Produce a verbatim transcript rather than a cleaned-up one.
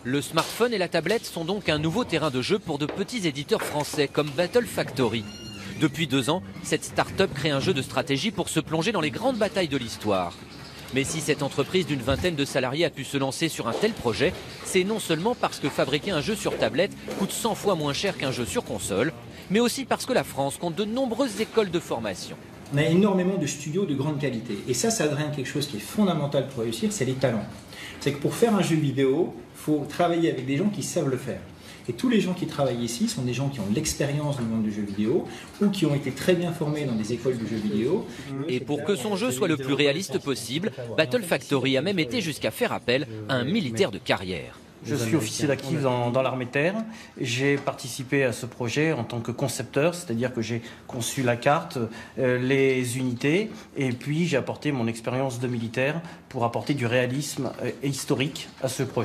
Le smartphone et la tablette sont donc un nouveau terrain de jeu pour de petits éditeurs français comme Battle Factory. Depuis deux ans, cette start-up crée un jeu de stratégie pour se plonger dans les grandes batailles de l'histoire. Mais si cette entreprise d'une vingtaine de salariés a pu se lancer sur un tel projet, c'est non seulement parce que fabriquer un jeu sur tablette coûte cent fois moins cher qu'un jeu sur console, mais aussi parce que la France compte de nombreuses écoles de formation. On a énormément de studios de grande qualité. Et ça, ça devient quelque chose qui est fondamental pour réussir, c'est les talents. C'est que pour faire un jeu vidéo, il faut travailler avec des gens qui savent le faire. Et tous les gens qui travaillent ici sont des gens qui ont de l'expérience dans le monde du jeu vidéo ou qui ont été très bien formés dans des écoles de jeux vidéo. Et pour que son jeu soit le plus réaliste possible, Battle Factory a même été jusqu'à faire appel à un militaire de carrière. Je suis officier d'actif dans, dans l'armée de terre. J'ai participé à ce projet en tant que concepteur, c'est-à-dire que j'ai conçu la carte, euh, les unités, et puis j'ai apporté mon expérience de militaire pour apporter du réalisme euh, historique à ce projet.